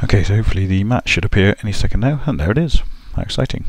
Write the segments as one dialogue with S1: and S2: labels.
S1: Okay, so hopefully the match should appear any second now, and there it is. How exciting.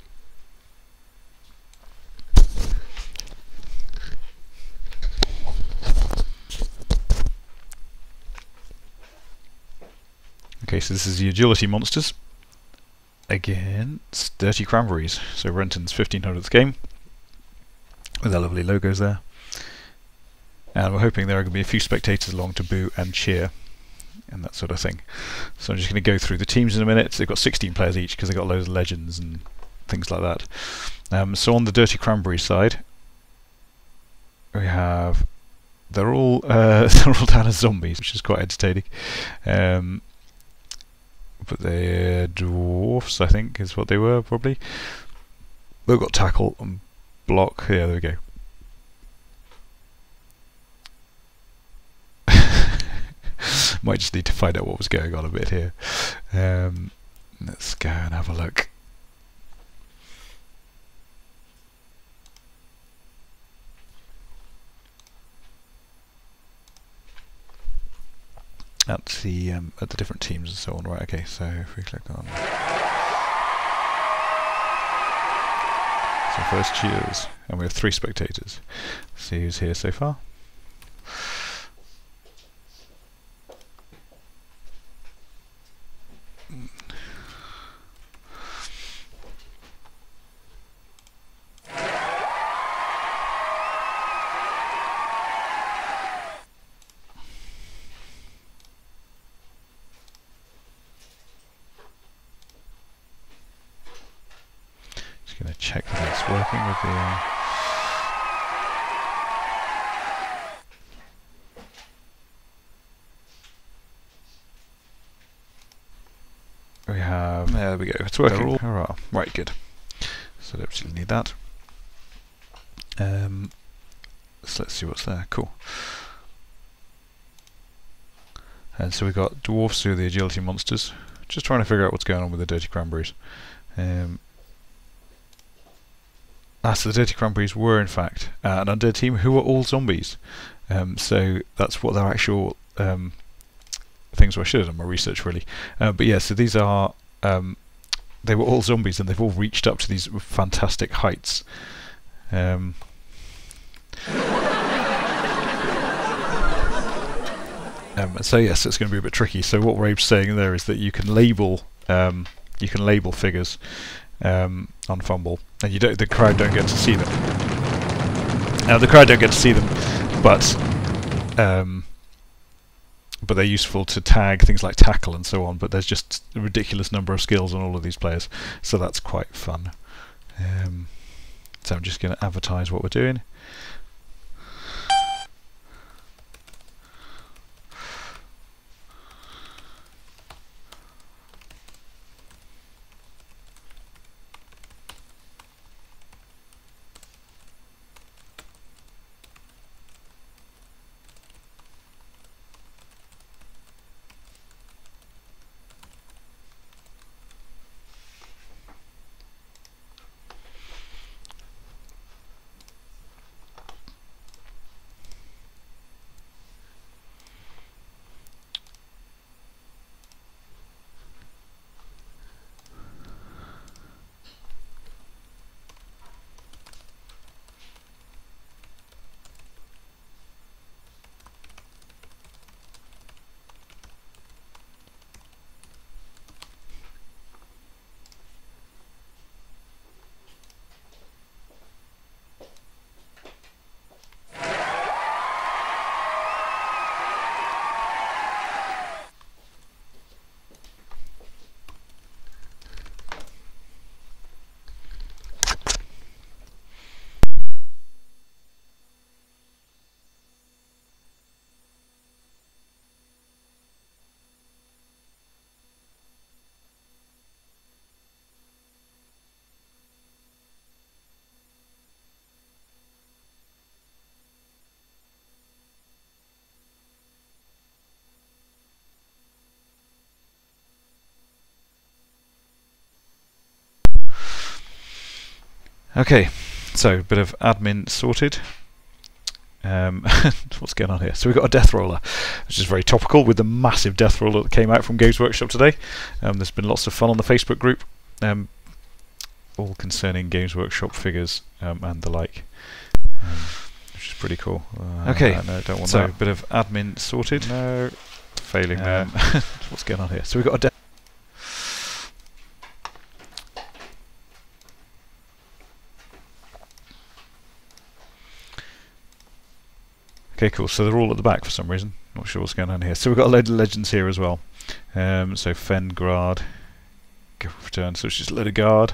S1: Okay, so this is the agility monsters against Dirty Cranberries. So Renton's 1500th game with their lovely logos there. And we're hoping there are going to be a few spectators along to boo and cheer and that sort of thing. So I'm just going to go through the teams in a minute. They've got 16 players each because they've got loads of legends and things like that. So on the Dirty Cranberry side, we have they're all down as zombies, which is quite entertaining. But they're dwarfs, I think, is what they were probably. They've got tackle and block. Yeah, there we go. Might just need to find out what was going on a bit here. Let's go and have a look. At the different teams and so on. Right, okay, so if we click on so first cheers, and we have 3 spectators. Let's see who's here so far. Going to check that it's working with the we have, there we go, it's working. Hurrah. Right, good. So don't actually need that. So let's see what's there. Cool. And so we've got dwarfs who are the agility monsters. Just trying to figure out what's going on with the Dirty Cranberries. So the Dirty Cranberries were in fact an undead team who were all zombies. So that's what their actual things were. I should have done my research really. But yeah, so these are they were all zombies and they've all reached up to these fantastic heights. So yes, it's going to be a bit tricky. So what Rabe's saying there is that you can label figures on Fumbbl, and the crowd don't get to see them. The crowd don't get to see them, but they're useful to tag things like tackle and so on. But there's just a ridiculous number of skills on all of these players, so that's quite fun. So I'm just going to advertise what we're doing. Okay, so a bit of admin sorted. What's going on here? So we've got a death roller, which is very topical with the massive death roller that came out from Games Workshop today. There's been lots of fun on the Facebook group, all concerning Games Workshop figures and the like, which is pretty cool. Okay, no, don't want that. A bit of admin sorted. No, failing there. What's going on here? So we've got a death. Okay, cool. So they're all at the back for some reason. Not sure what's going on here. So we've got a load of legends here as well. So Fengrad, return. So it's just a load of guard.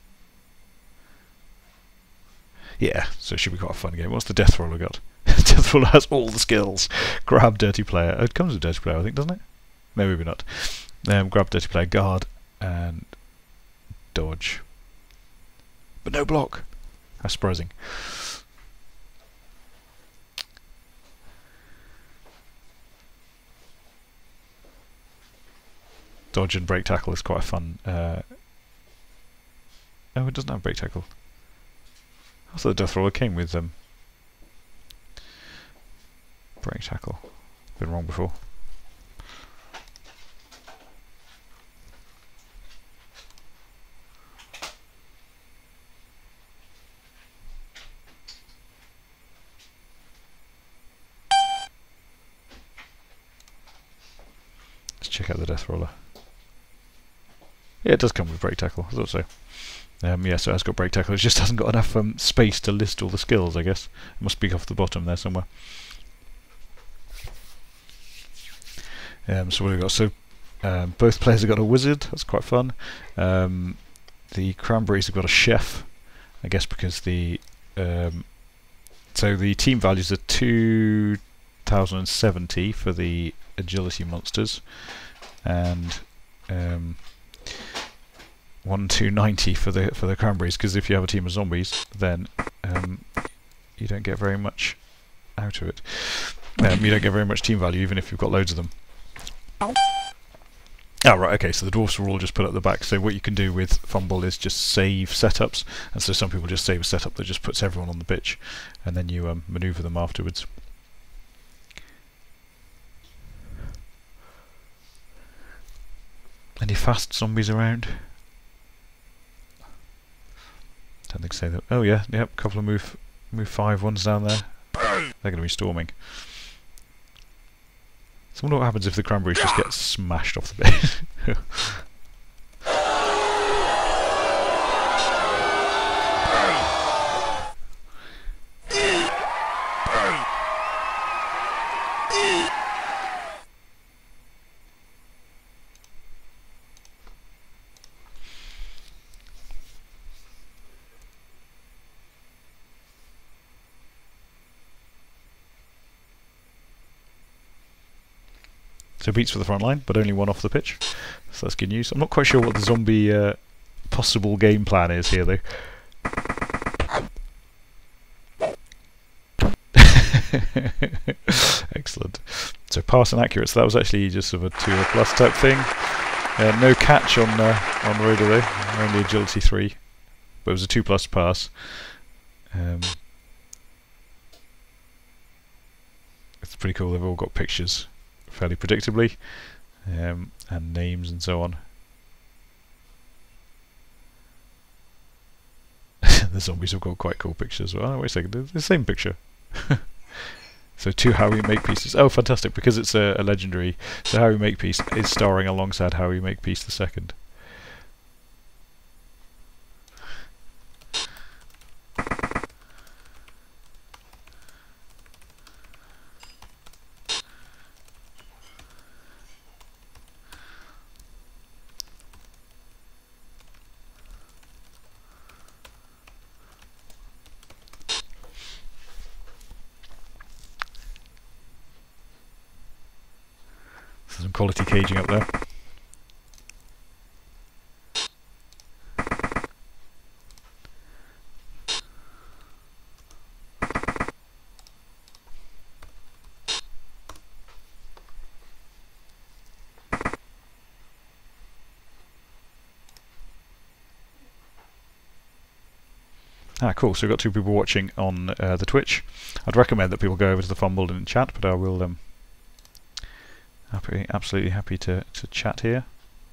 S1: Yeah, so it should be quite a fun game. What's the death roller got? Death roller has all the skills. Grab dirty player. Oh, it comes with dirty player, I think, doesn't it? No, maybe not. Grab dirty player, guard, and dodge. But no block. How surprising. Dodge and break tackle is quite a fun. Oh, it doesn't have break tackle. I thought the death roller came with break tackle. Been wrong before. Let's check out the death roller. Yeah, it does come with break tackle. I thought so. Yeah, so it has got break tackle. It just hasn't got enough space to list all the skills, I guess. It must be off the bottom there somewhere. So what have we got? So both players have got a wizard. That's quite fun. The Cranberries have got a chef, I guess, because the so the team values are 2070 for the agility monsters, and 1290 for the Cranberries, because if you have a team of zombies, then you don't get very much out of it. You don't get very much team value, even if you've got loads of them. Oh, right, okay, so the Dwarfs were all just put at the back. So what you can do with Fumbbl is just save setups, and so some people just save a setup that just puts everyone on the pitch, and then you manoeuvre them afterwards. Any fast zombies around? Don't think so. Oh yeah, yep, a couple of move 5 ones down there. They're going to be storming. So I wonder what happens if the Cranberries just get smashed off the base. So beats for the front line, but only one off the pitch. So that's good news. I'm not quite sure what the zombie possible game plan is here, though. Excellent. So pass and accurate. So that was actually just sort of a 2 or plus type thing. No catch on Raider though. Only agility 3, but it was a 2 plus pass. It's pretty cool. They've all got pictures fairly predictably, and names and so on. The zombies have got quite cool pictures. Oh, wait a second, the same picture. So 2 How We Make Pieces. Oh, fantastic, because it's a legendary. So How We Make Peace is starring alongside How We Make Peace the Second. Some quality caging up there. Cool. So we've got 2 people watching on the Twitch. I'd recommend that people go over to the Fumbbl and chat, but I will absolutely happy to chat here.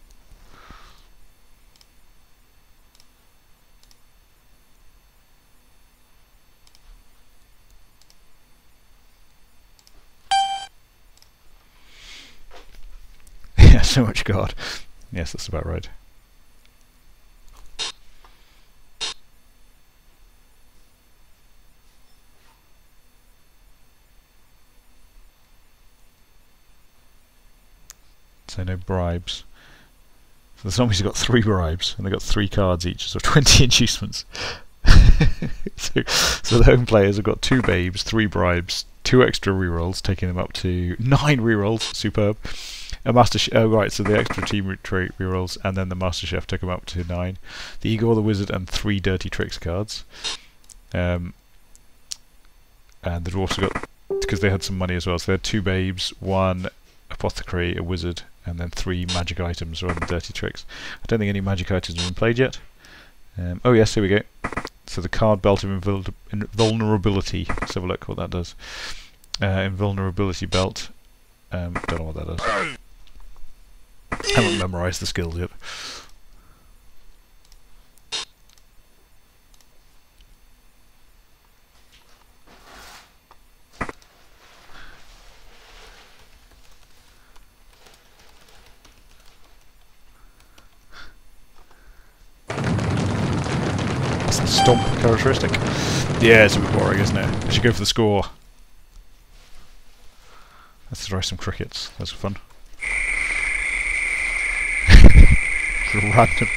S1: Yeah, so much God. Yes, that's about right. So no bribes. So the zombies have got 3 bribes, and they've got 3 cards each, so 20 inducements. so the home players have got 2 babes, 3 bribes, 2 extra rerolls, taking them up to 9 rerolls. Superb. A master. Right. So the extra team trait rerolls, and then the Master Chef took them up to 9. The Igor the Wizard and 3 Dirty Tricks cards. And the Dwarfs have got, because they had some money as well. So they had 2 babes, 1 apothecary, a wizard, and then 3 magic items rather than Dirty Tricks. I don't think any magic items have been played yet. Oh yes, here we go. So the card belt of invulnerability. Let's have a look what that does. Invulnerability belt. Don't know what that does. Haven't memorised the skills yet. That's the stomp characteristic. Yeah, it's a bit boring, isn't it? I should go for the score. Let's throw some crickets. That's fun. Random.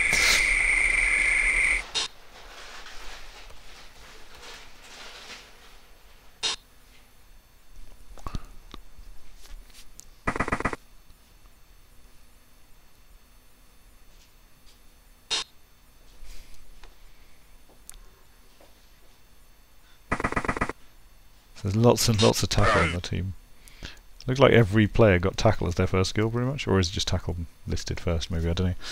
S1: So there's lots and lots of tackle on the team. Looks like every player got tackle as their first skill, pretty much, or is it just tackle listed first? Maybe, I don't know.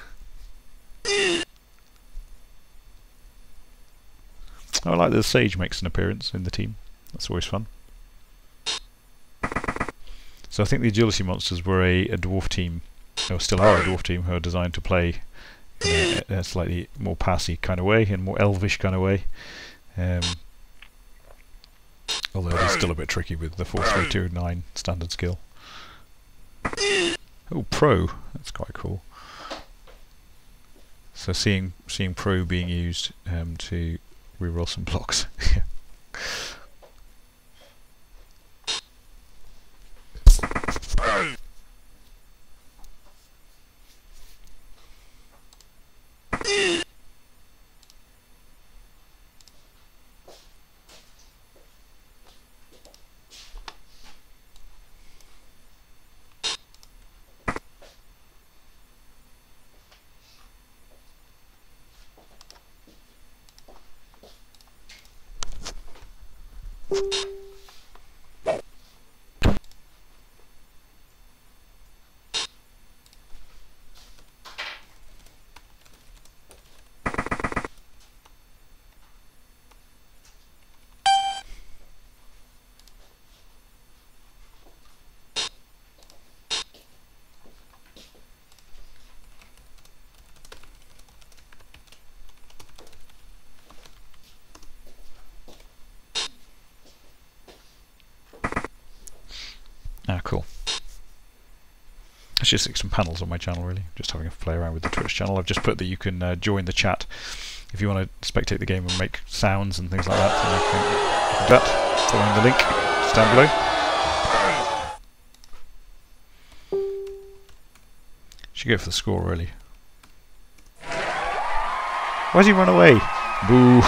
S1: I like that the Sage makes an appearance in the team. That's always fun. So I think the Agility Monsters were a dwarf team, or still are a dwarf team, who are designed to play in a slightly more passy kind of way, in a more elvish kind of way. Although it is still a bit tricky with the 4-3-2-9 standard skill. Oh, Pro! That's quite cool. So seeing Pro being used to reroll some blocks. Cool. Let's just stick some panels on my channel, really. Just having a play around with the Twitch channel. I've just put that you can join the chat if you want to spectate the game and make sounds and things like that. So you can do that following the link just down below. Should go for the score, really. Why did he run away? Boo!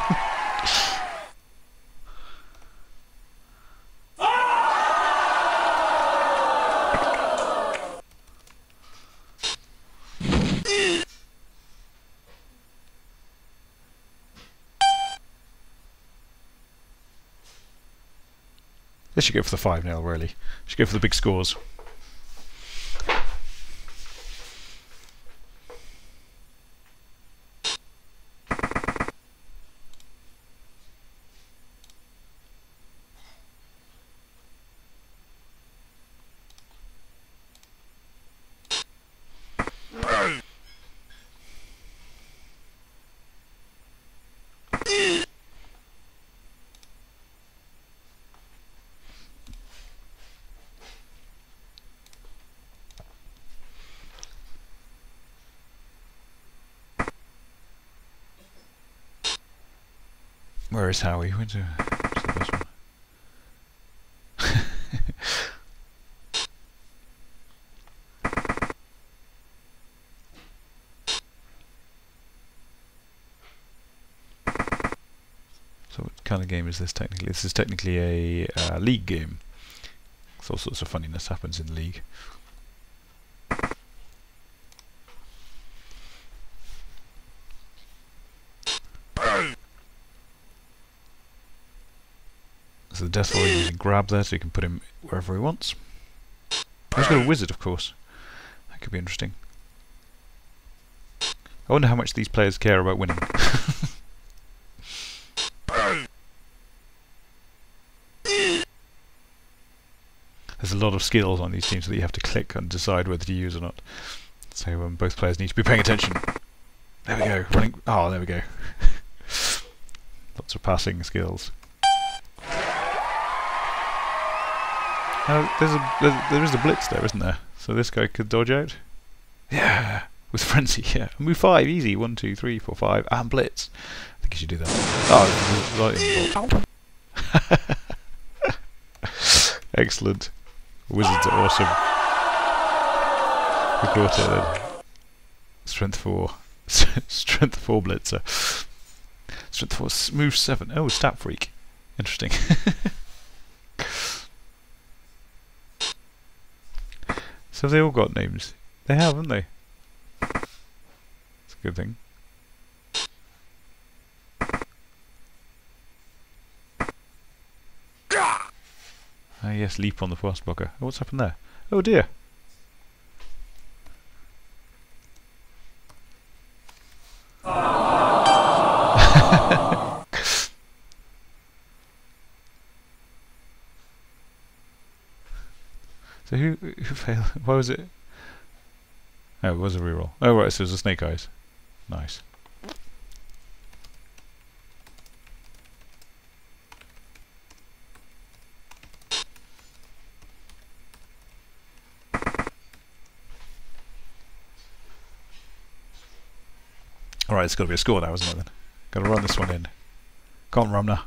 S1: They should go for the 5-0, really. Should go for the big scores. Where is Howie? Where's the best one? So what kind of game is this technically? This is technically a league game. So all sorts of funniness happens in league. So the death warrior using grab there, so you can put him wherever he wants. He's got a wizard, of course. That could be interesting. I wonder how much these players care about winning. There's a lot of skills on these teams that you have to click and decide whether to use or not. So both players need to be paying attention. There we go. Running. Oh, there we go. Lots of passing skills. There is a blitz there, isn't there? So this guy could dodge out. Yeah, with frenzy. Yeah, move 5, easy. 1, 2, 3, 4, 5, and blitz. I think you should do that. Oh, lightning bolt. Excellent. Wizards are awesome. We got it then. Strength 4. Strength 4 blitzer. Strength 4, move 7. Oh, stat freak. Interesting. So they all got names. They have, haven't they? It's a good thing. Ah yes, leap on the fast blocker. Oh, what's happened there? Oh dear. So who failed? Why was it? Oh, it was a reroll. Oh right, so it was a snake eyes. Nice. Alright, it's got to be a score now, isn't it then? Got to run this one in. Come on, Rumner.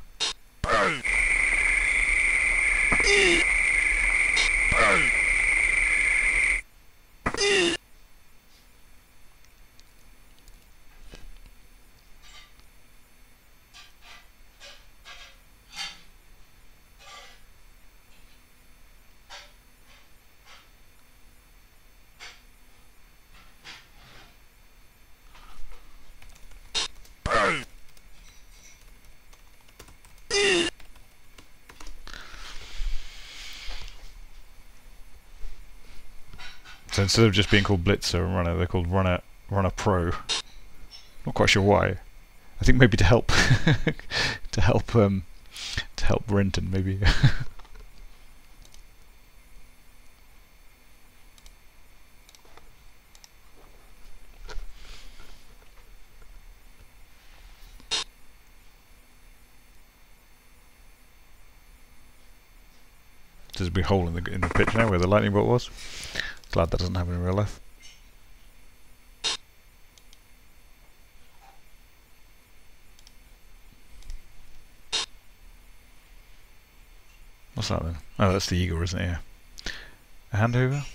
S1: So instead of just being called Blitzer and Runner, they're called Runner Pro. Not quite sure why. I think maybe to help to help Renton maybe. There's a big hole in the pitch now where the lightning bolt was. Glad that doesn't happen in real life. What's that then? Oh, that's the eagle, isn't it? Yeah. A handover?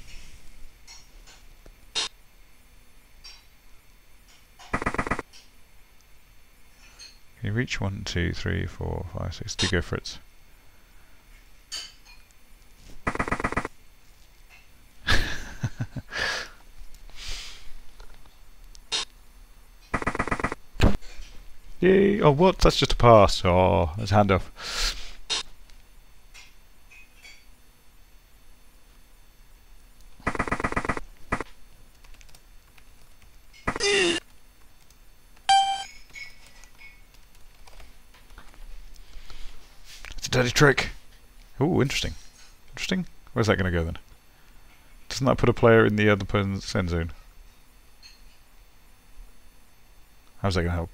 S1: Can you reach 1, 2, 3, 4, 5, 6? Do go for it. Yay! Oh, what? That's just a pass. Oh, that's handoff. It's a dirty trick. Oh, interesting. Interesting. Where's that going to go then? Doesn't that put a player in the other person's end zone? How's that going to help?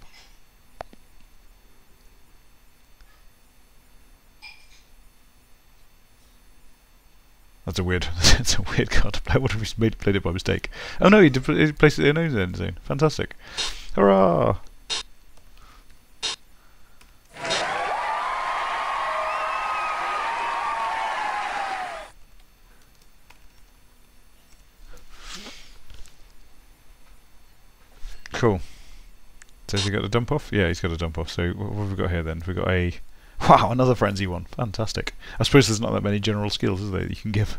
S1: That's a weird. That's a weird card to play. What if he played it by mistake? Oh no, he placed it in his end zone. Fantastic! Hurrah! cool. So has he got a dump off? Yeah, he's got a dump off. So what have we got here then? We've got a... Wow, another frenzy one. Fantastic. I suppose there's not that many general skills, is there, that you can give.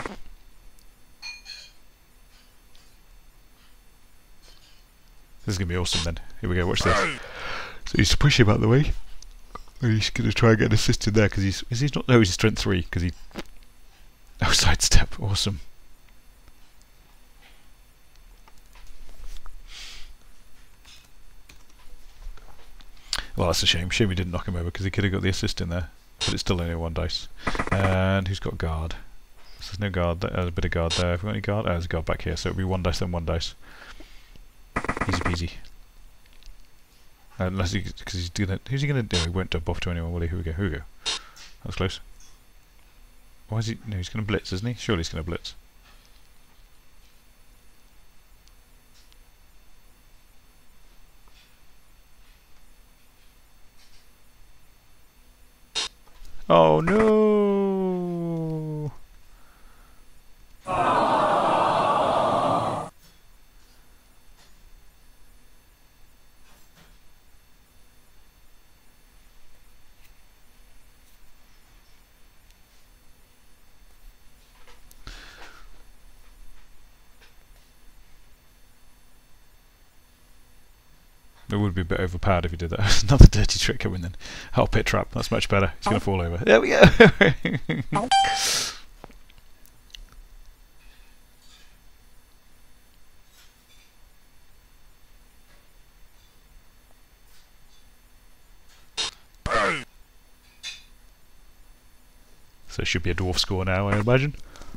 S1: This is going to be awesome then. Here we go, watch this. So he's to push him out of the way. And he's going to try and get an assist in there because he's... Is he not? No, he's strength 3 because he... Oh, sidestep. Awesome. Well, that's a shame. Shame we didn't knock him over because he could have got the assist in there. But it's still only 1 dice. And who's got guard? So there's no guard. There's a bit of guard there. Have we got any guard? Oh, there's a guard back here. So it'll be 1 dice, then 1 dice. Easy peasy. Unless he, because he's gonna, who's he gonna do? He won't dump off to anyone, will he? Here we go. Here we go. That was close. Why is he? No, he's gonna blitz, isn't he? Surely he's gonna blitz. Oh no! It would be a bit overpowered if he did that. There's another dirty trick coming in. Oh, pit trap. That's much better. He's going to fall over. There we go! So it should be a dwarf score now, I imagine.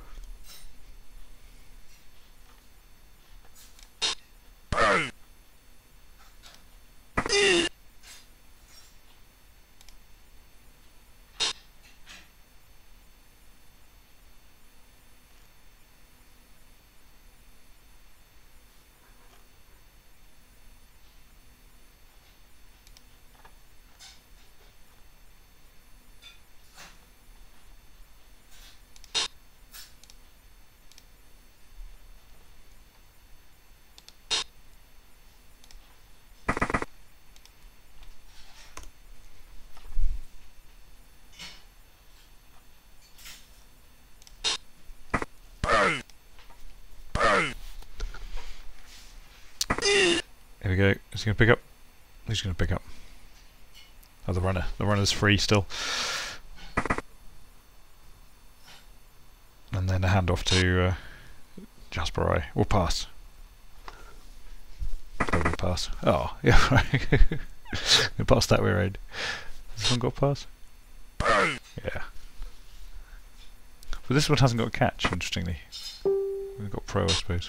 S1: Here we go. Is he going to pick up? Who's going to pick up? Oh, the runner. The runner's free still. And then a handoff to Jasper I. Or pass. Probably pass. Oh, yeah, right. We'll pass that way around. Has this one got a pass? Yeah. But this one hasn't got a catch, interestingly. We've got pro, I suppose.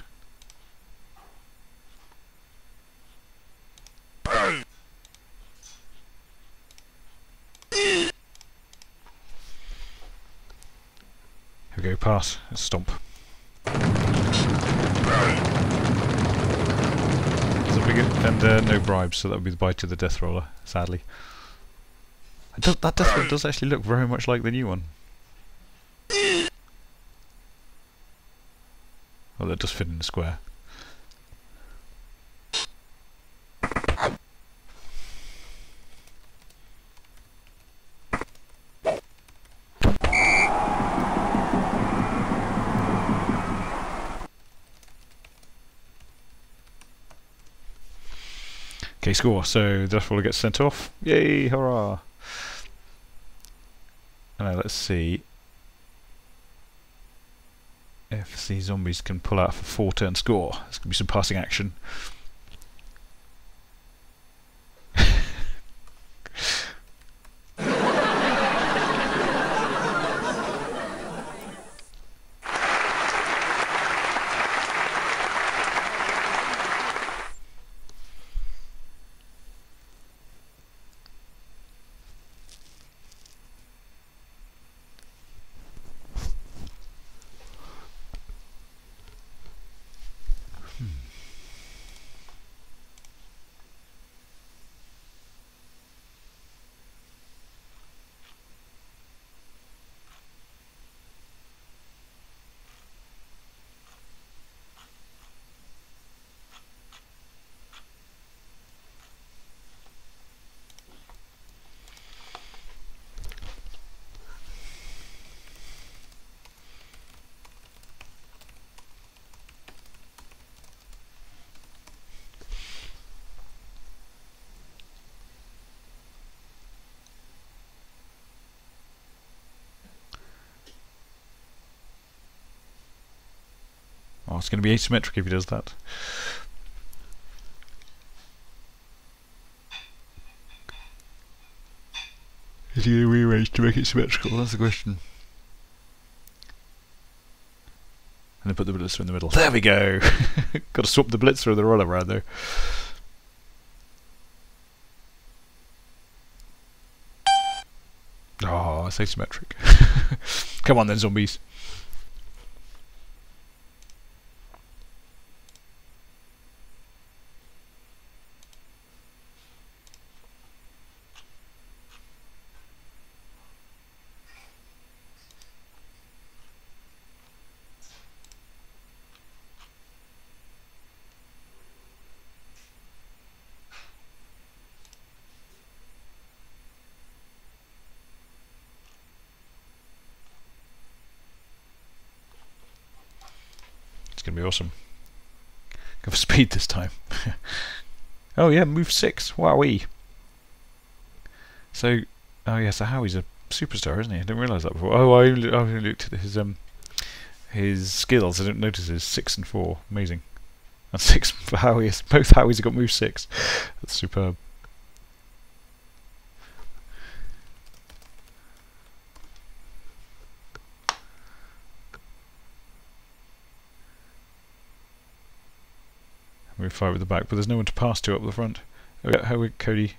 S1: Here we go, pass. Let's stomp. And no bribes, so that would be the bite of the death roller, sadly. That death roller does actually look very much like the new one. Well, that does fit in the square. Okay, score. So the death roller gets sent off. Yay! Hurrah! And now let's see if the zombies can pull out for 4-turn score. There's going to be some passing action. it's going to be asymmetric if he does that. Is he going to rearrange to make it symmetrical? That's the question. And then put the blitzer in the middle. There we go! Got to swap the blitzer and the roller around there. Oh, it's asymmetric. Come on then, zombies. Gonna be awesome. Go for speed this time. Oh yeah, move 6. Wowee. So, oh yeah, so Howie's a superstar, isn't he? I didn't realise that before. Oh, I only looked at his skills. I didn't notice his 6 and 4. Amazing. And 6 for Howie. Both Howies have got move 6. That's superb. We fight with the back, but there's no one to pass to up the front. Oh, yeah, how Cody?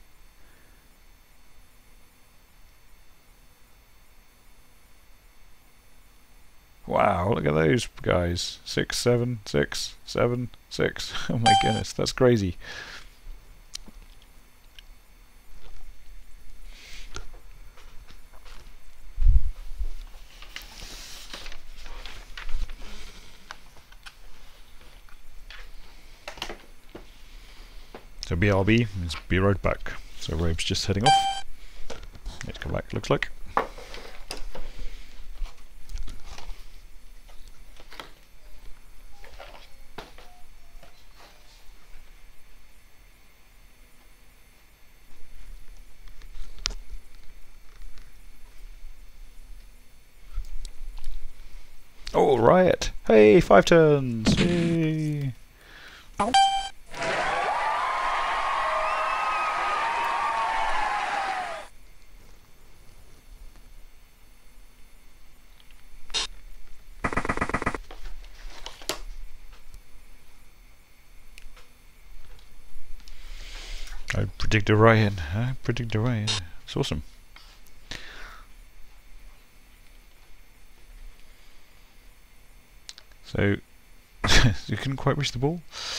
S1: Wow, look at those guys. 6, 7, 6, 7, 6. Oh my goodness, that's crazy. So BRB means be right back. So Robe's just heading off. Let's come back, looks like. Oh, riot! Hey, 5 turns! Hey. Ow. I predict a Ryan. I predict a Ryan. It's awesome. So you couldn't quite reach the ball.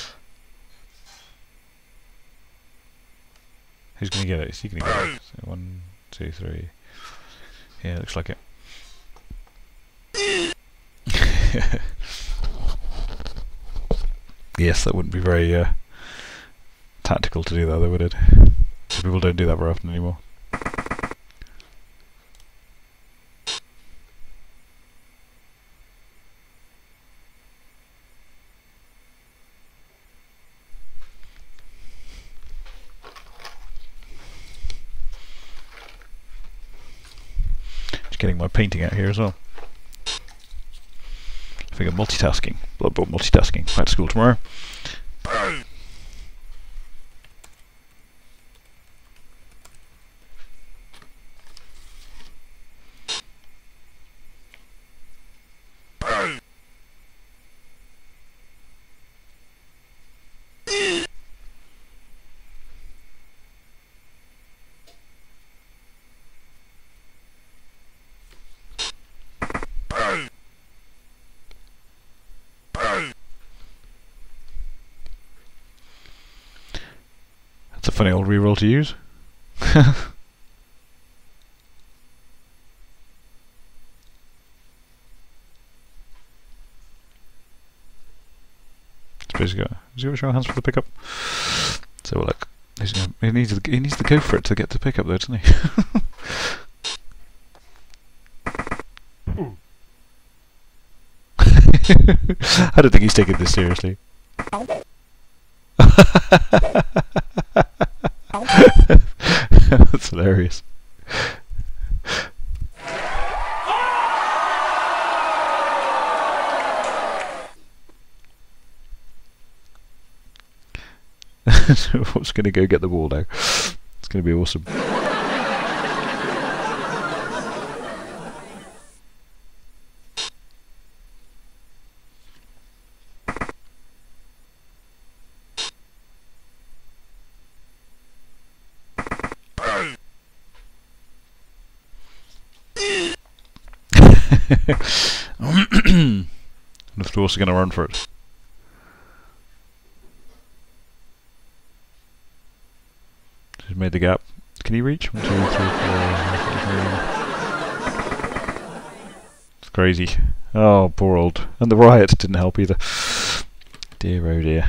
S1: Who's going to get it? Is he going to get it? So 1, 2, 3. Yeah, looks like it. Yes, that wouldn't be very tactical to do that, though, would it? People don't do that very often anymore. Just getting my painting out here as well. I think I'm multitasking. Blood Bowl multitasking. Back to school tomorrow. That's a funny old reroll to use. Has he got a show hands for the pickup? So look, he needs to go for it to get the pickup though, doesn't he? I don't think he's taking this seriously. That's hilarious. What's going to go get the ball now? It's going to be awesome. And if the Dwarfs are going to run for it. He's made the gap. Can he reach? 1, 2, 3, 4. It's crazy. Oh, poor old. And the riot didn't help either. Dear oh dear.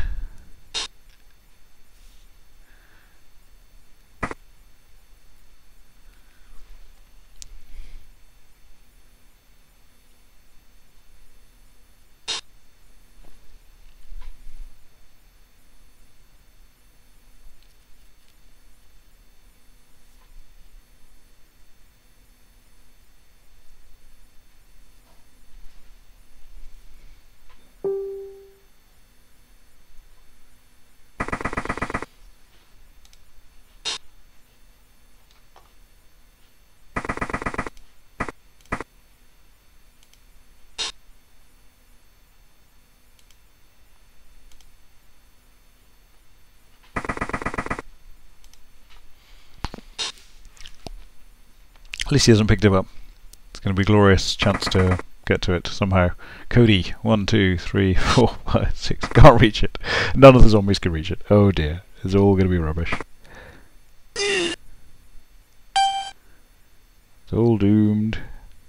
S1: At least he hasn't picked him up. It's going to be a glorious chance to get to it somehow. Cody, 1, 2, 3, 4, 5, 6. Can't reach it. None of the zombies can reach it. Oh dear. It's all going to be rubbish. It's all doomed.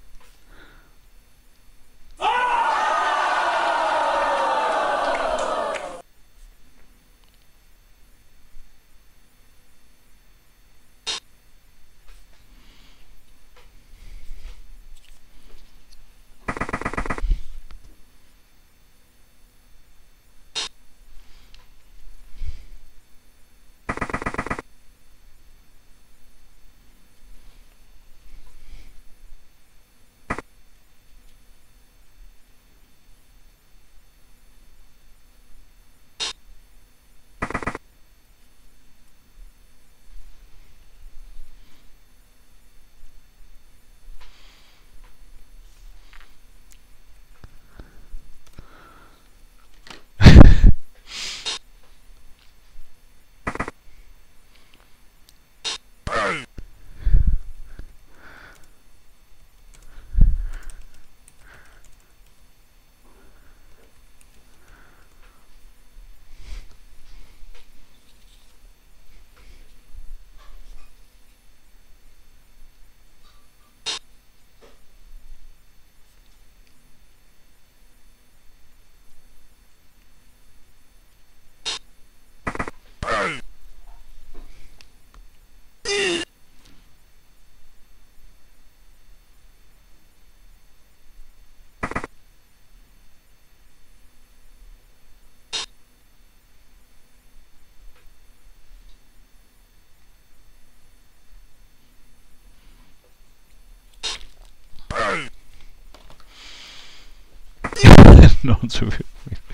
S1: Not so good.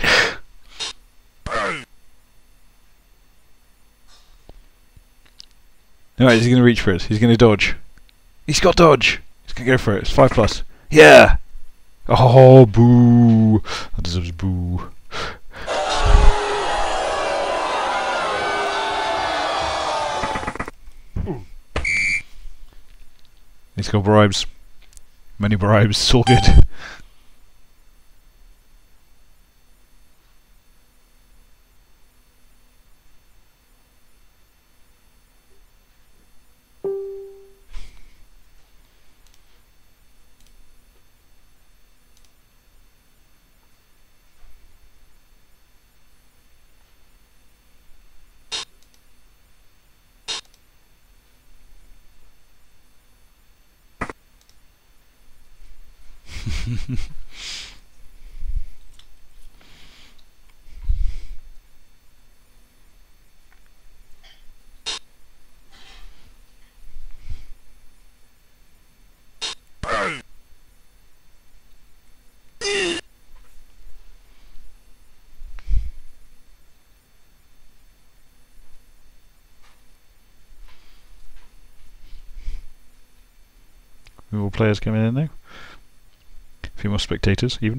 S1: Alright, he's going to reach for it. He's going to dodge. He's got dodge. He's going to go for it. It's 5+. Yeah! Oh, boo. That deserves boo. He's got bribes. Many bribes. It's all good. few more players coming in now. A few more spectators, even.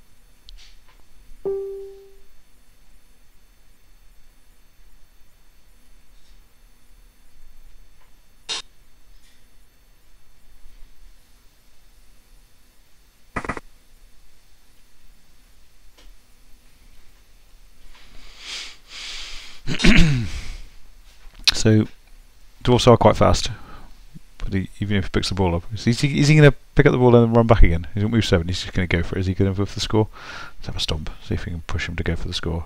S1: So, Dwarfs are quite fast, but even if he picks the ball up, is he going to pick up the ball and then run back again? He doesn't move 7, he's just going to go for it. Is he going to go for the score? Let's have a stomp, see if we can push him to go for the score.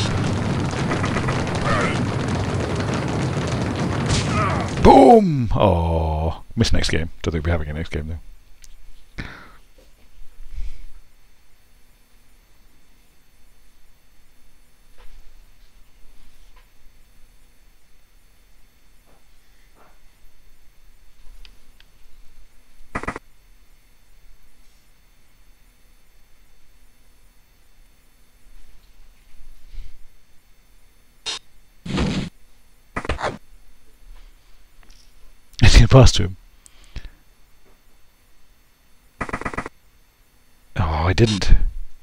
S1: Boom! Oh, missed next game. Don't think we'll be having a next game though. He's going to pass to him. Oh, I didn't.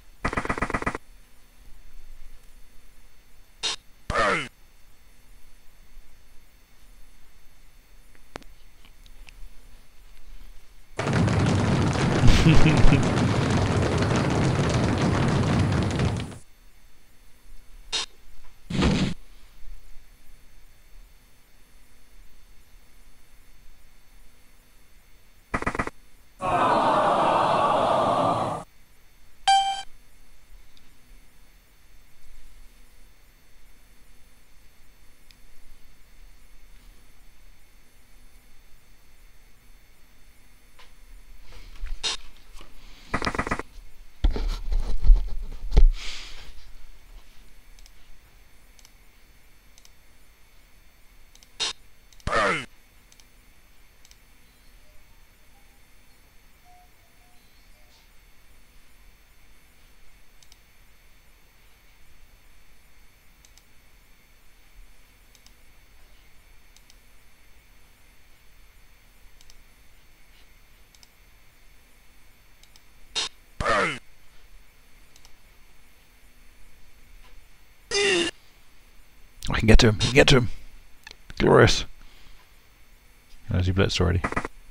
S1: I can get to him, I can get to him. Glorious. As he blitzed already.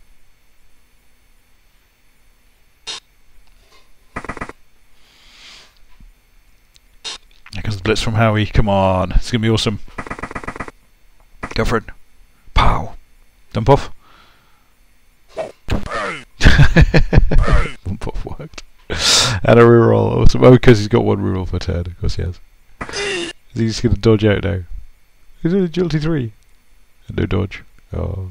S1: Here comes the blitz from Howie, come on, it's going to be awesome. Go for it. Pow! Dump off. Dump off worked. And a reroll, awesome. Oh, because he's got one reroll per turn, of course he has. He's just going to dodge out now. He's an agility 3. And no dodge. Oh.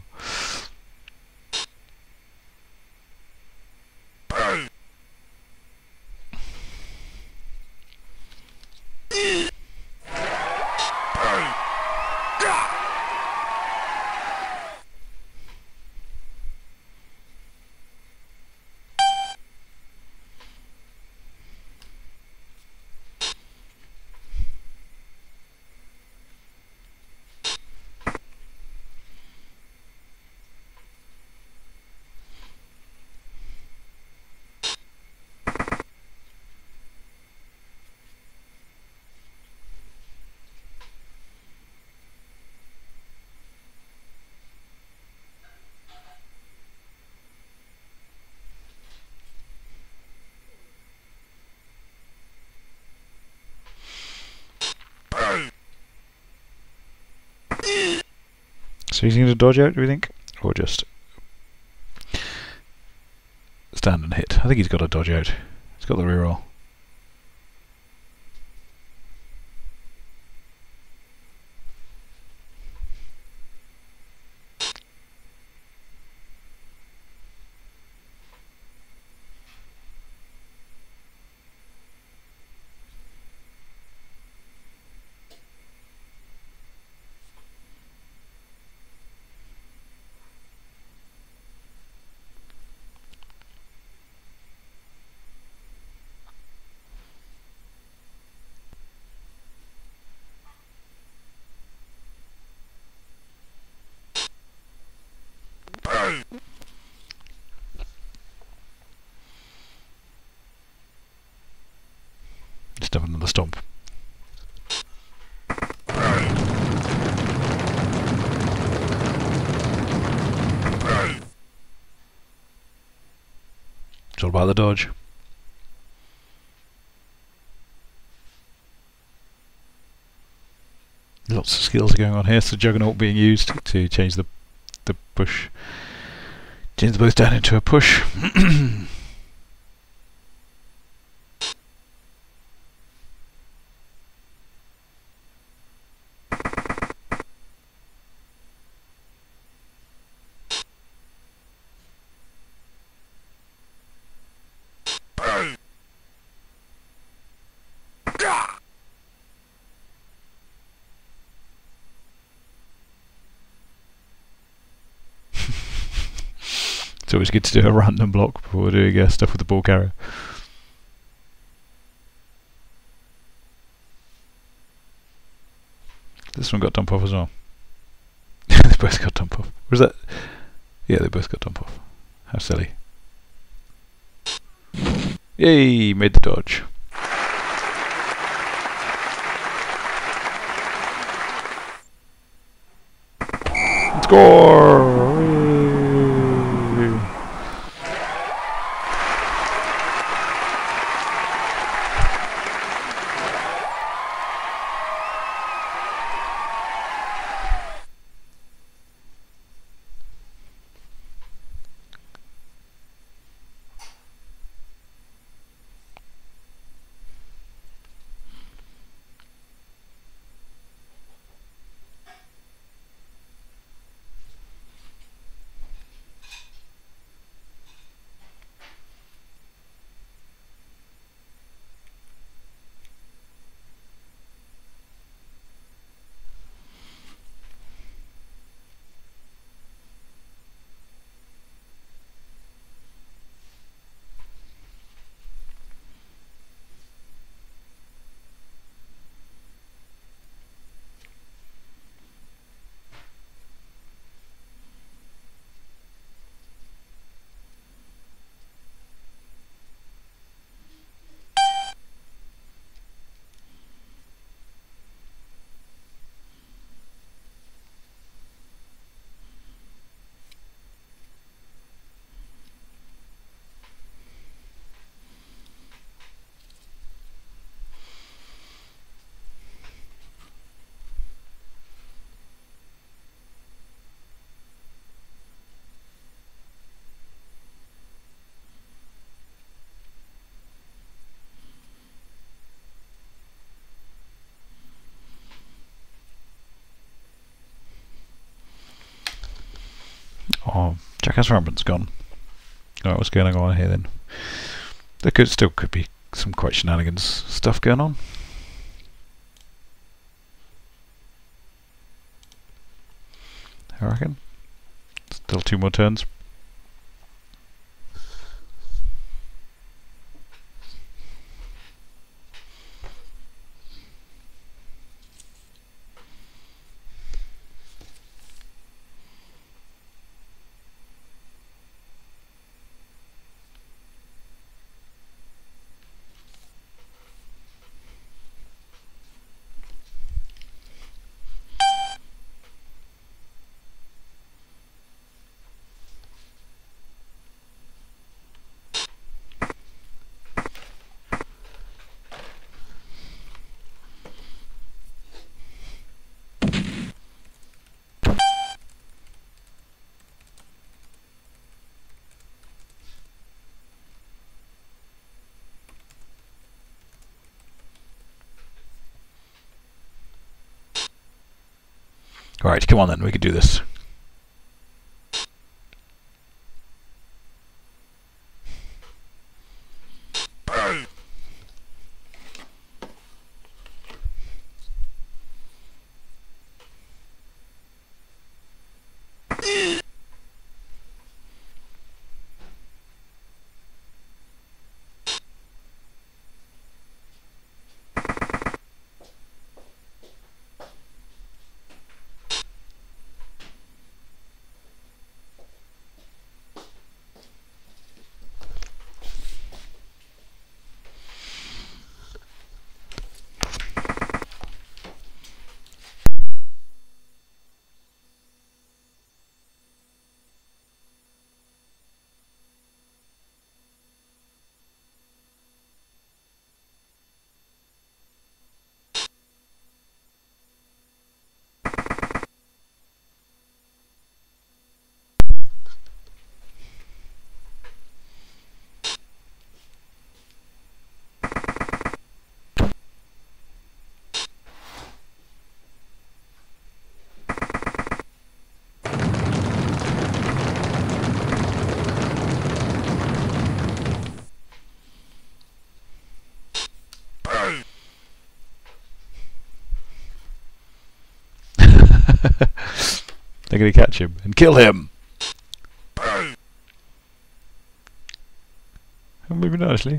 S1: So he's going to dodge out, do we think? Or just stand and hit? I think he's got to dodge out. He's got the reroll. Just have another stomp. It's all about the dodge. Lots of skills are going on here. So Juggernaut being used to change the push, change the both down into a push. It's always good to do a random block before doing stuff with the ball carrier. This one got dump off as well. They both got dump off. Was that? Yeah, they both got dump off. How silly. Yay, made the dodge. Score! Oh, Jackass Rampant's gone. Alright, what's going on here then? There still could be some quite shenanigans stuff going on. I reckon. Still 2 more turns. Alright, come on then, we can do this. They're going to catch him and kill him. Maybe not actually.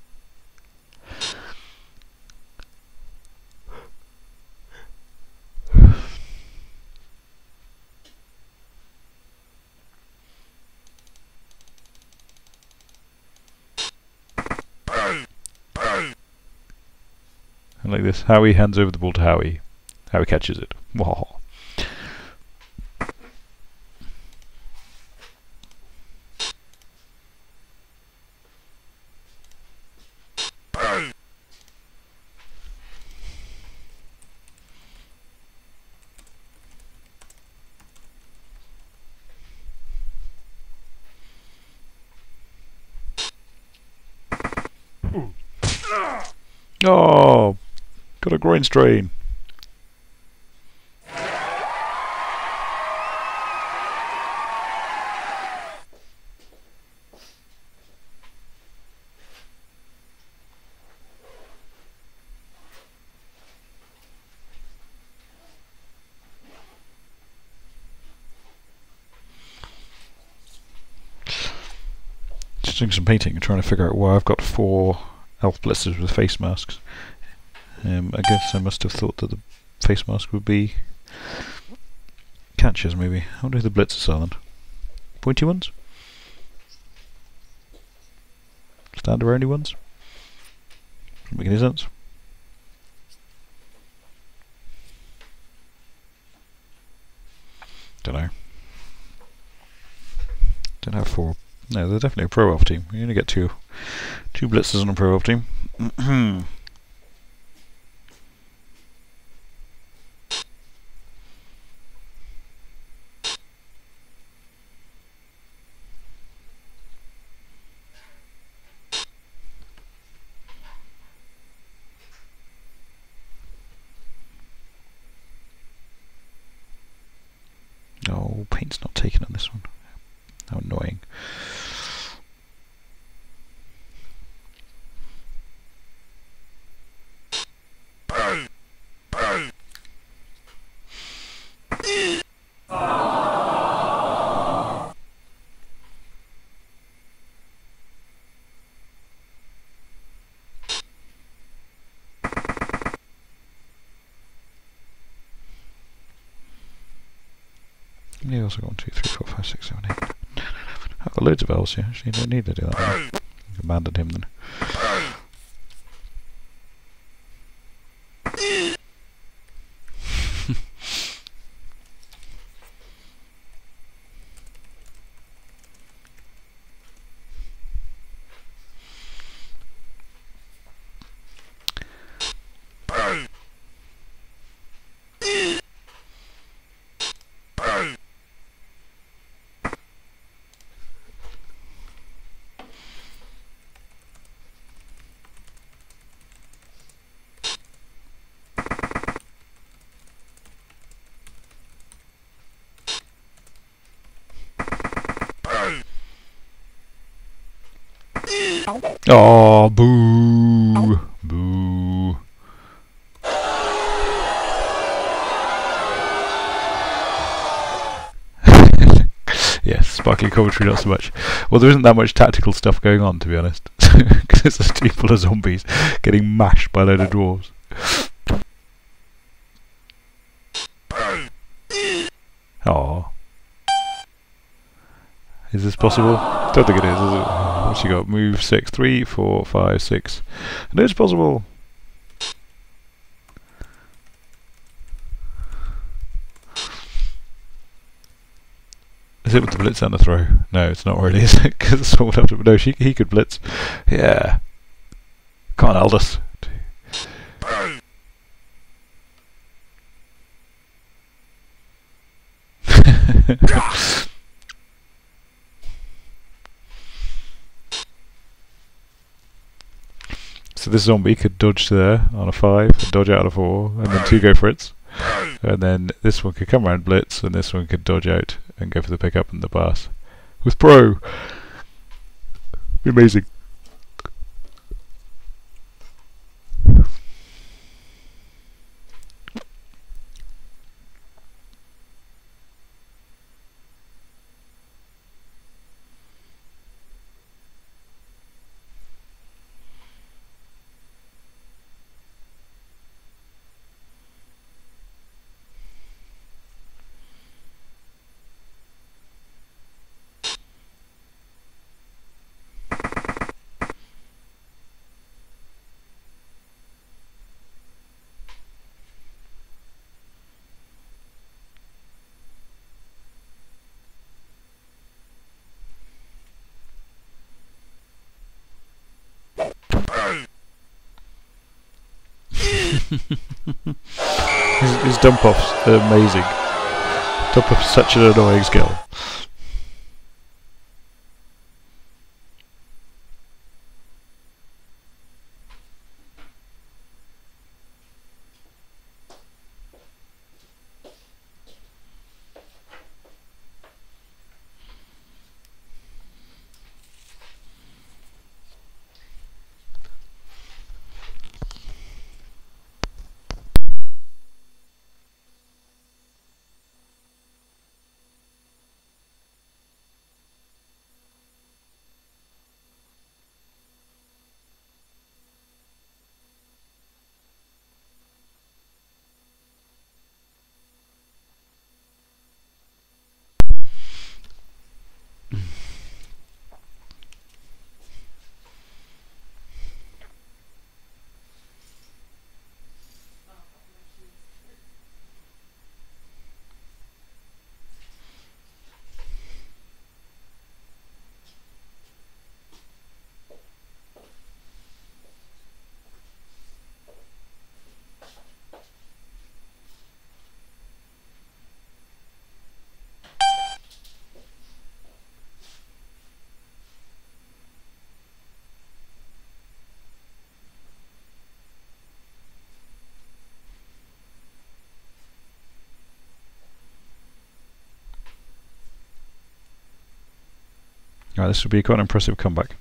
S1: And like this, Howie hands over the ball to Howie. Howie catches it. Whoa. Oh, got a groin strain. Just doing some painting and trying to figure out why I've got 4 elf blitzers with face masks. I guess I must have thought that the face mask would be catchers, maybe. I wonder who the blitzers are then. Pointy ones? Stand aroundy ones? Doesn't make any sense. Don't know. Don't have 4. No, they're definitely a pro elf team. You only get two blitzers on a pro elf team. Oh, paint's not taken on this one. How annoying. Yeah, also got 1, 2, 3, 4, 5, 6, 7, 8. I've got loads of elves here, actually, you don't need to do that. I abandoned him then. Oh, boo! Boo! Yes, sparkly commentary, not so much. Well, there isn't that much tactical stuff going on, to be honest, because it's a team full of zombies getting mashed by a load of dwarves. Oh, is this possible? Don't think it is it? What's she got? Move 6, 3, 4, 5, 6. No, it's possible. Is it with the blitz and the throw? No, it's not really, is it? Because someone would have to. No, he could blitz. Yeah. Come on, Aldous. So this zombie could dodge there on a 5, and dodge out on a 4, and then 2 go for it. And then this one could come around blitz, and this one could dodge out and go for the pickup and the pass. With pro! Be amazing. His dump offs are amazing. Dump off is such an annoying skill. Right, this would be quite an impressive comeback.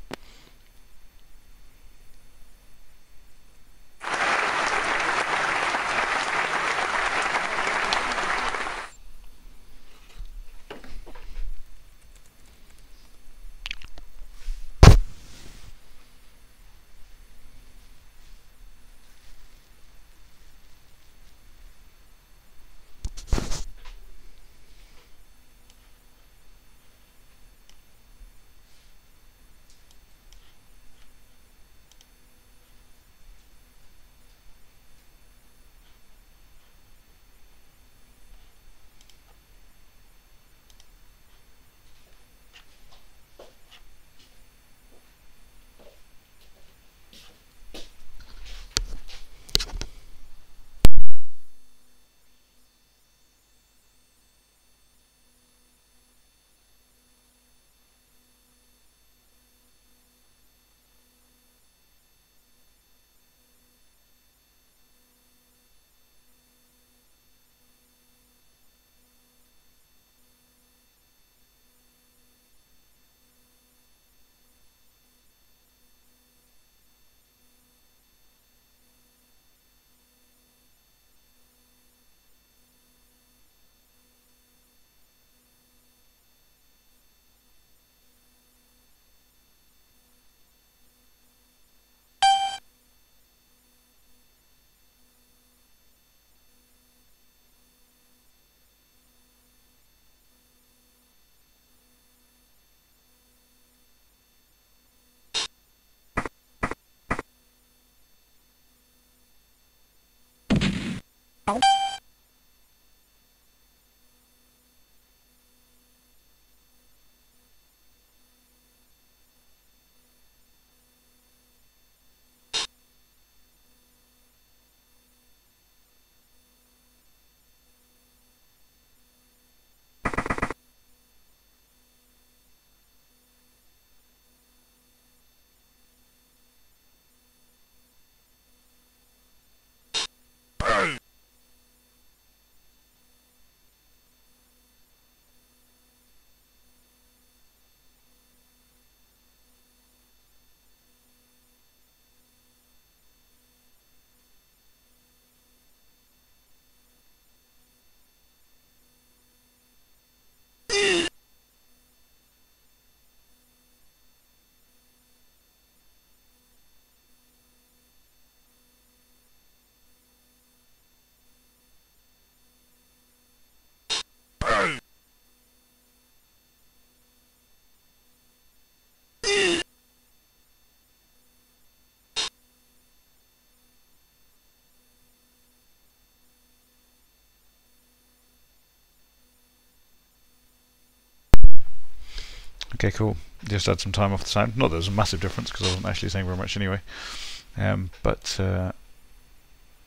S1: Okay, cool. Just had some time off the sound. Not that there's a massive difference because I wasn't actually saying very much anyway. But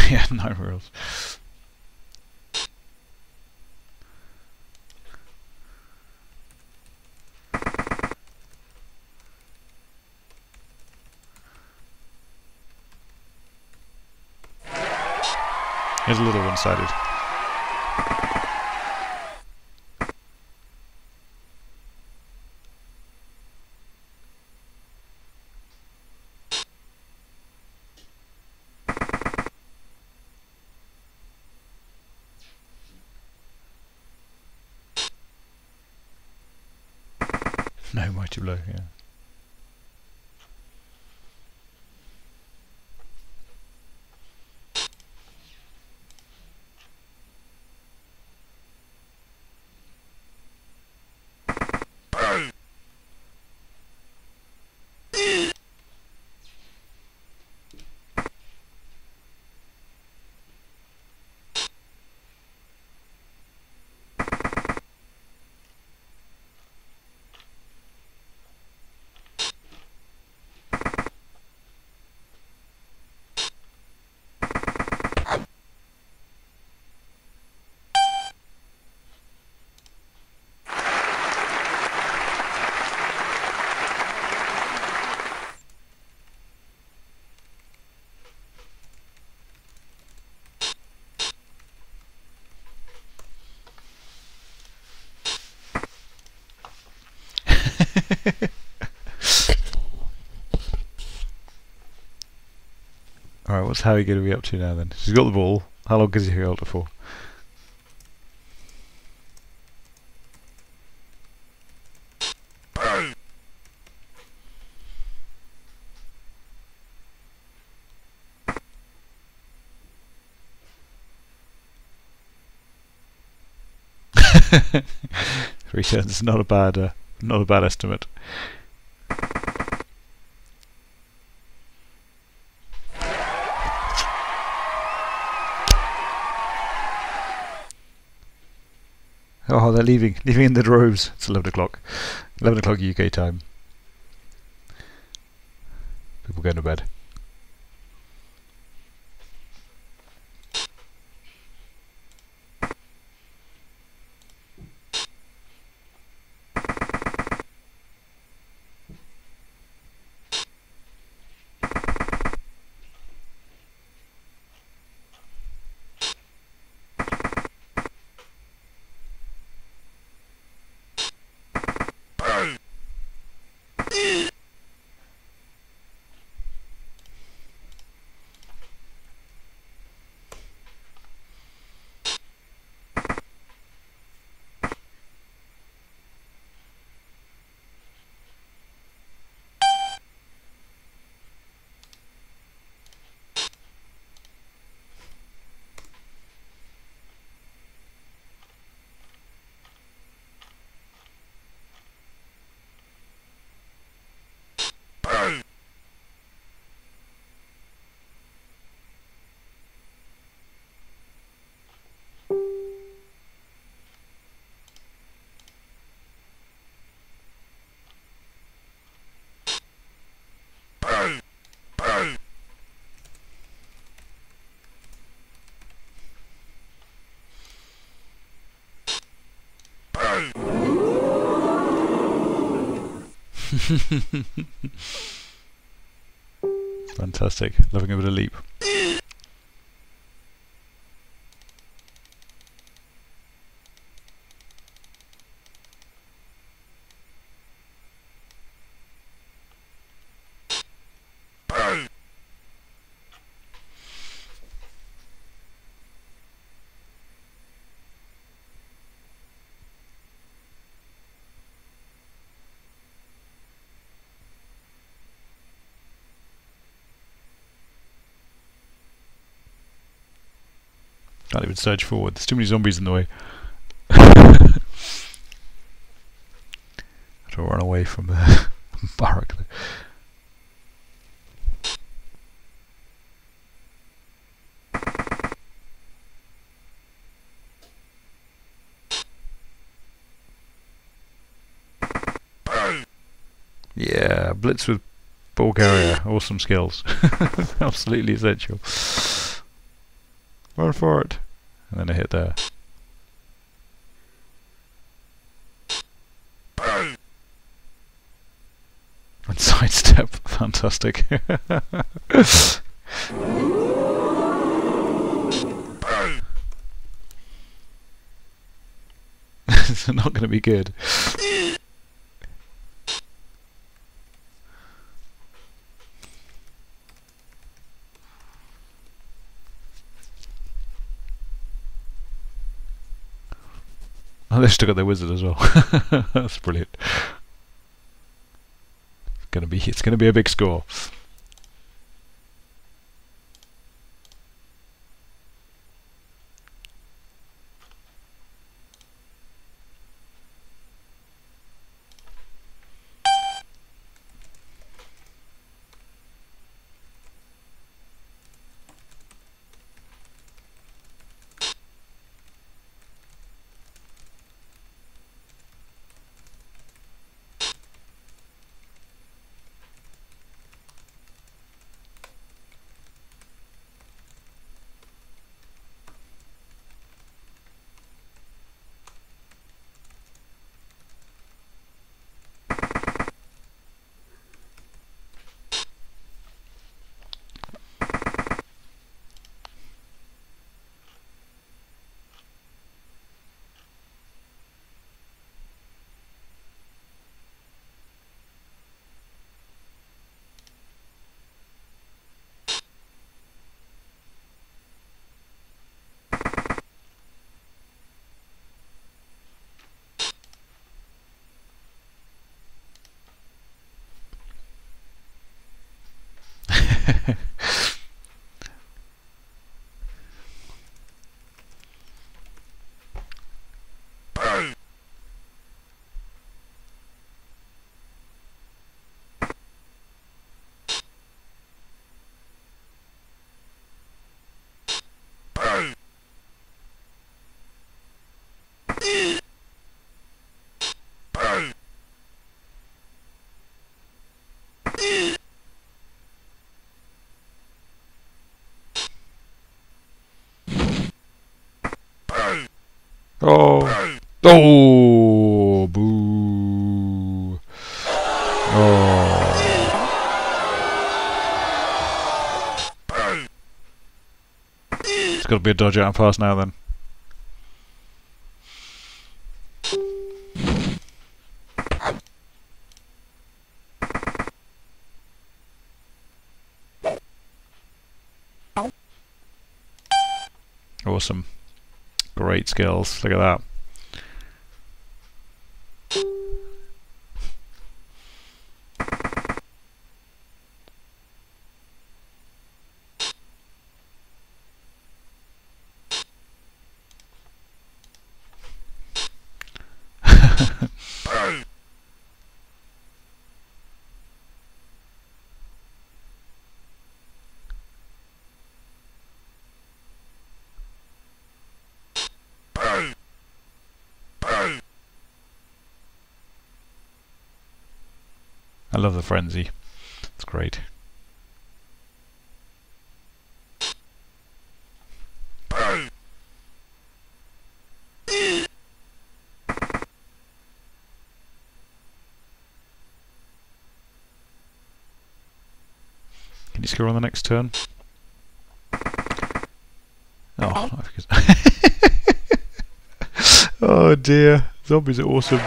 S1: Yeah, 9 reels. It's a little one-sided. No mighty blow, yeah. Alright, what's Harry going to be up to now then? He's got the ball. How long is he held it for? Three turns, not a bad estimate. Oh, they're leaving in the droves. It's 11 o'clock. 11 o'clock UK time. People going to bed. Fantastic. Loving a bit of leap. Can't even surge forward. There's too many zombies in the way. Have to run away from the barrack. Yeah, blitz with ball carrier. Awesome skills. Absolutely essential. Run for it. And then I hit there. And sidestep. Fantastic. It's not going to be good. Oh, they've still got their wizard as well. That's brilliant. It's gonna be a big score. Oh! Oh! Boo! Oh! It's got to be a dodge out and pass now then. Awesome. Great skills. Look at that. I love the frenzy. It's great. Can you score on the next turn? Oh, oh dear. Zombies are awesome.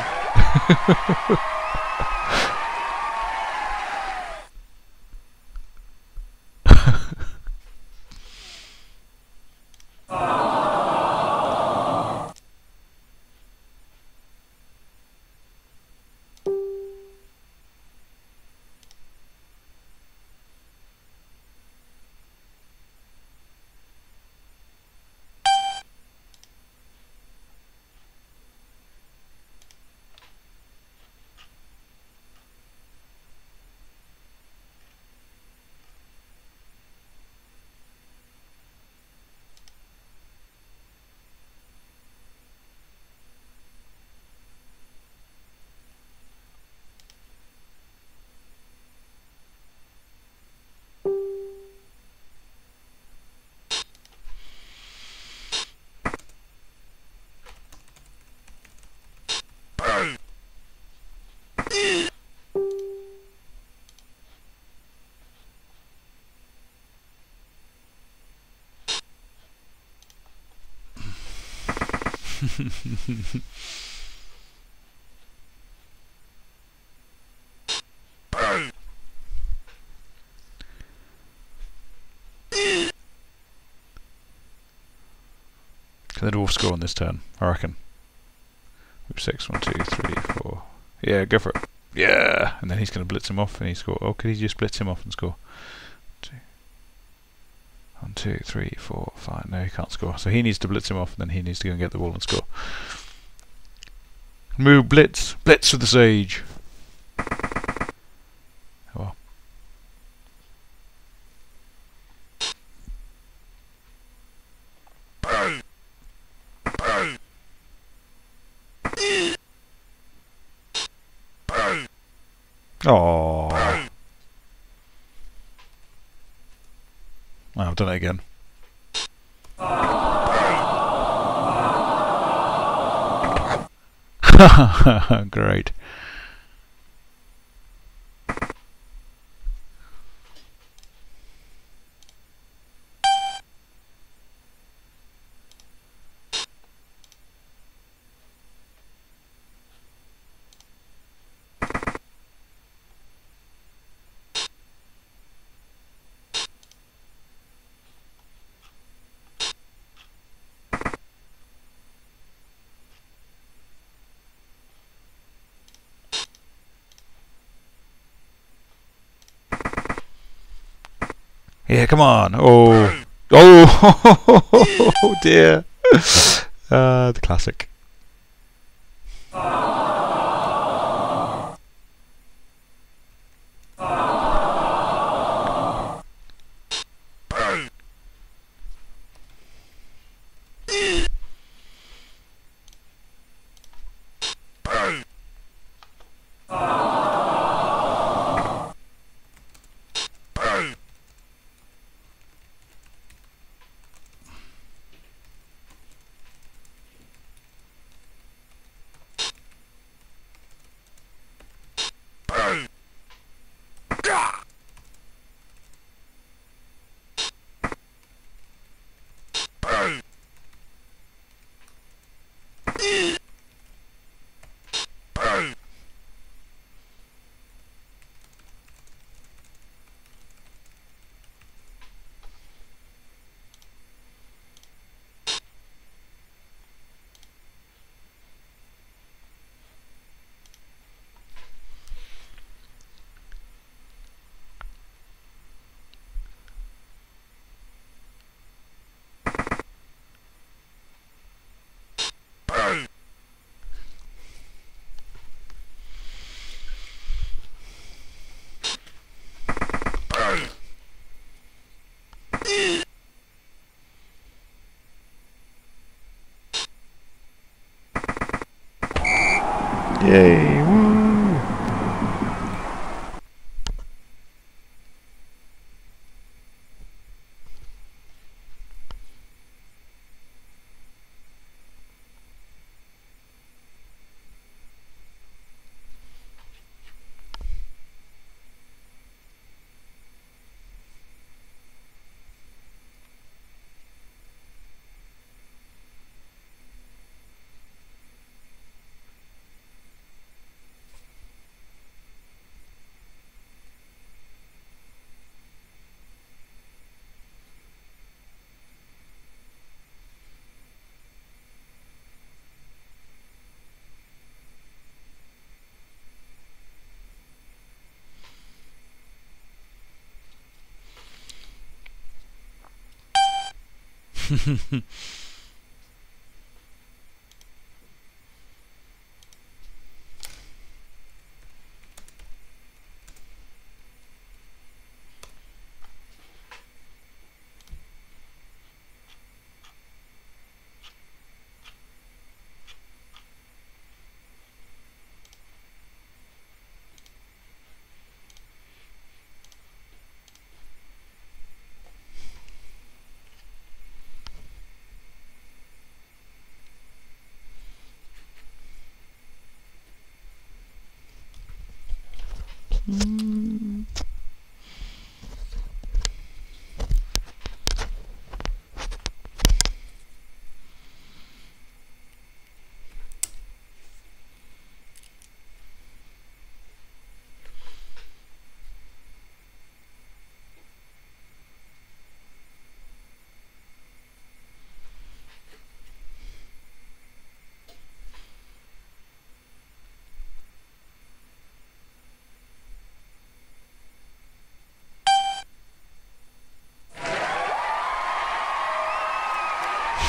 S1: Can the Dwarfs score on this turn? I reckon. Move 6, 1, 2, 3, 4. Yeah, go for it. Yeah! And then he's going to blitz him off and he score. Oh, could he just blitz him off and score? 1, 2, 3, 4, 5. No, he can't score. So he needs to blitz him off and then he needs to go and get the ball and score. Move, blitz! Blitz with the Sage! Oh well. Oh, I've done it again. Great. Yeah, come on. Oh. Oh, dear. The classic. Yay, woo!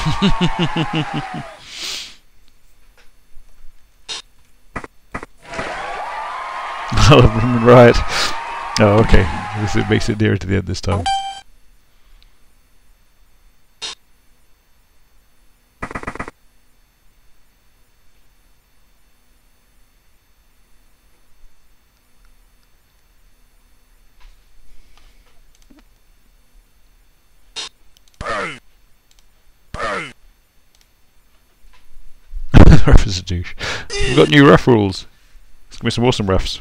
S1: Right. Oh, okay. This makes it nearer to the end this time. The ref is a douche. We've got new ref rules. It's gonna be some awesome refs.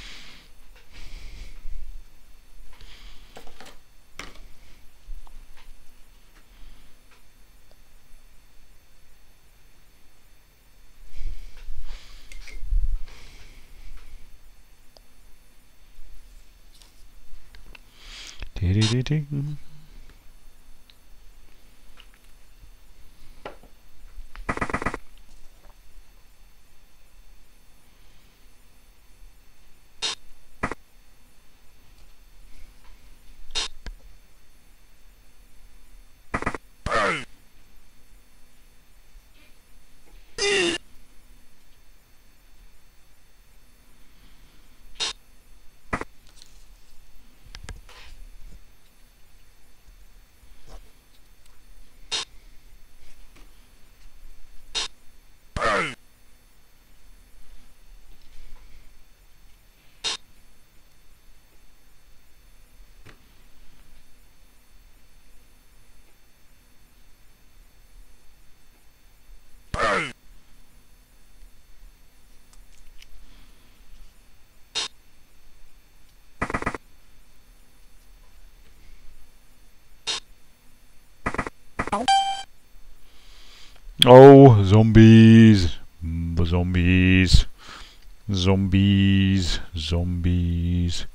S1: Oh, zombies! Zombies! Zombies! Zombies!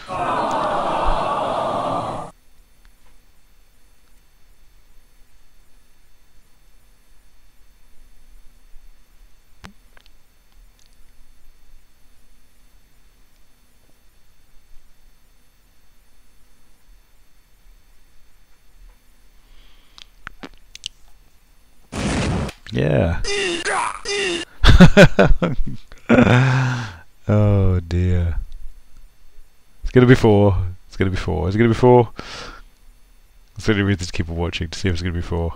S1: Yeah. Oh dear. It's gonna be 4. It's gonna be 4. Is it gonna be 4? It's the only reason to keep on watching to see if it's gonna be 4.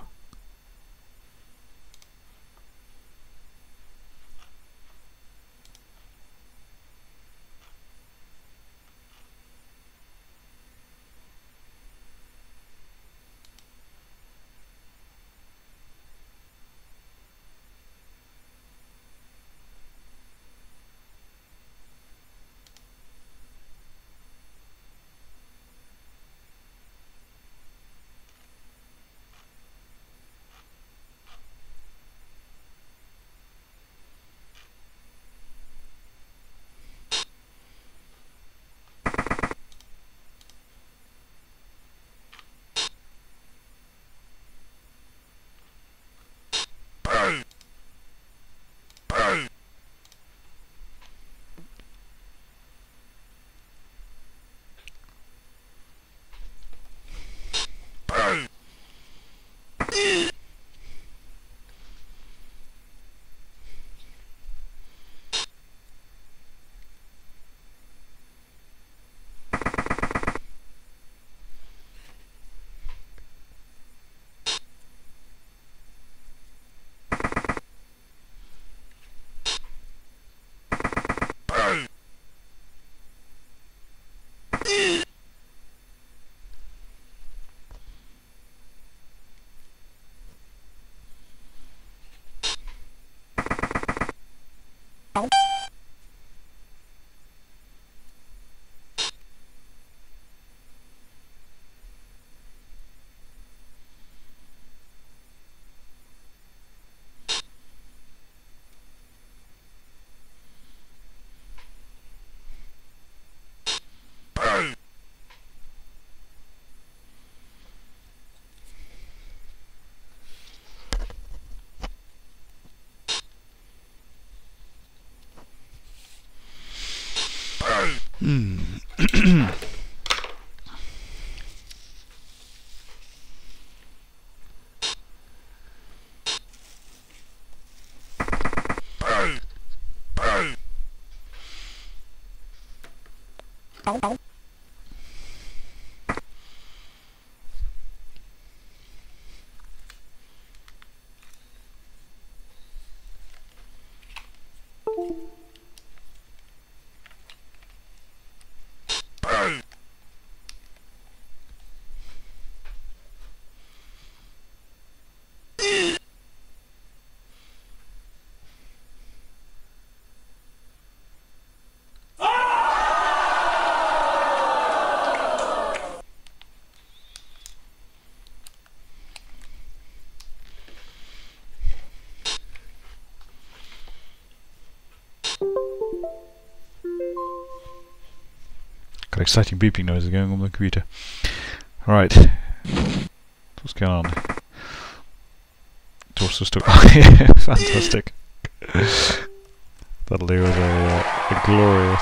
S1: Got exciting beeping noises going on the computer. Right. What's going on? Dwarfs are still fantastic. That'll do as a glorious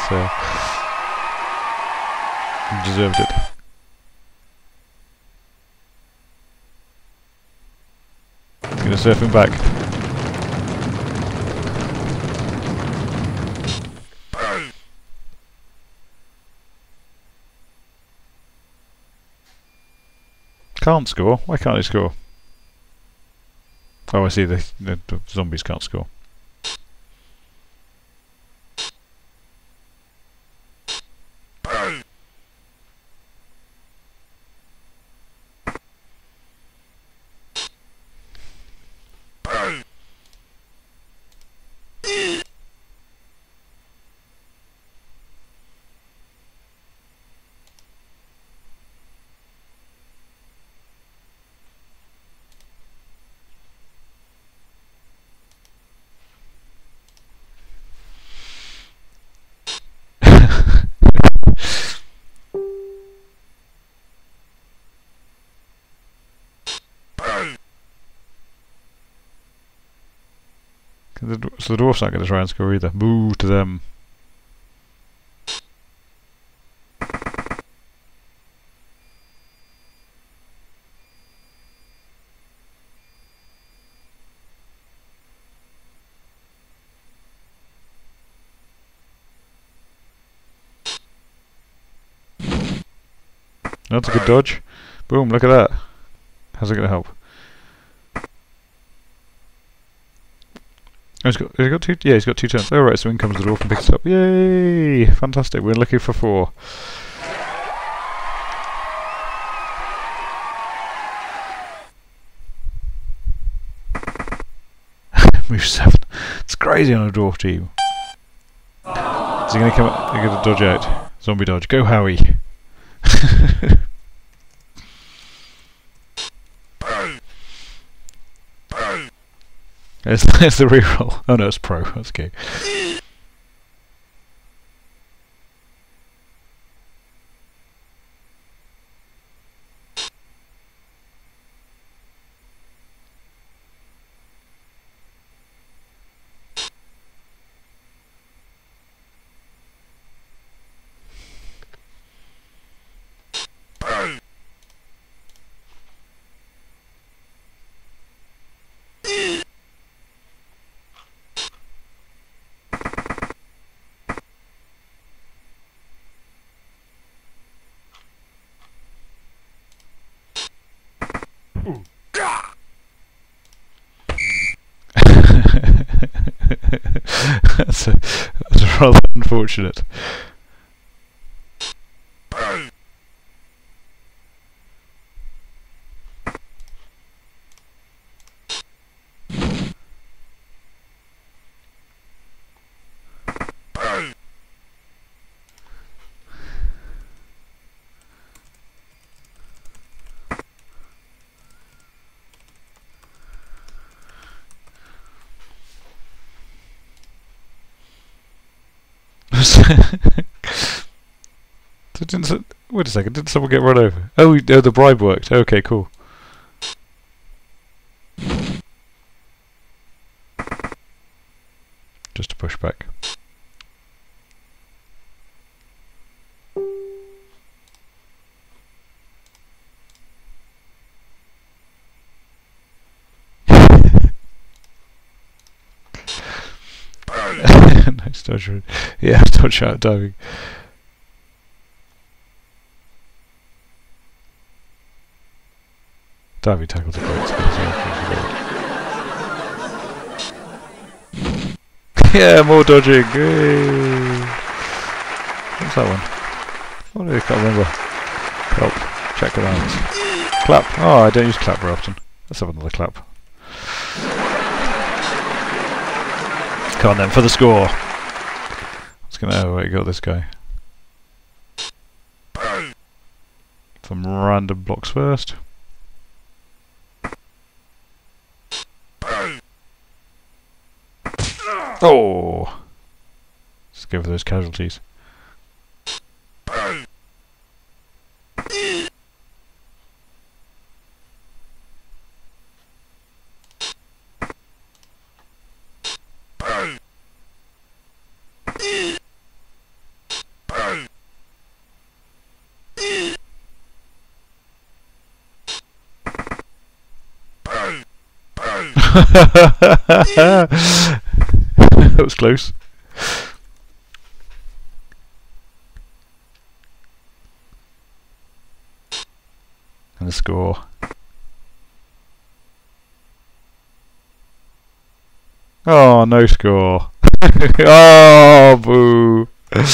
S1: deserved it. Gonna surf him back. Can't score? Why can't he score? Oh, I see, the zombies can't score. So the dwarfs aren't going to try and score either. Boo to them. That's a good dodge. Boom, look at that. How's it going to help? Oh, he's got two. Yeah, he's got 2 turns. Oh right, so in comes the dwarf and picks it up. Yay! Fantastic. We're looking for 4. Move 7. It's crazy on a dwarf team. Is he going to come up? He's going to dodge out. Zombie dodge. Go Howie. There's the reroll. Oh no, it's pro. That's okay. that's rather unfortunate. Wait a second, didn't someone get run over? Oh, the bribe worked. Okay, cool. Just to push back. Nice dodge. Yeah, dodge out diving. Diving tackles are great skills. Yeah, more dodging. Yay. What's that one? I can't remember. Help. Check around. Clap. Oh, I don't use clap very often. Let's have another clap. Come on then, for the score. It's gonna. Oh, wait, got this guy. Some random blocks first. Oh! Let's go for those casualties. That was close. And the score. Oh, no score. Oh, boo.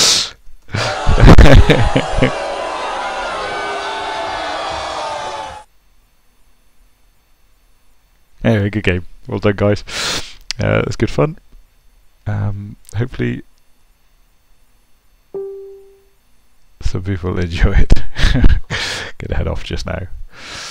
S1: Anyway, good game. Well done, guys. It was good fun. Hopefully some people enjoy it. Gonna head off just now.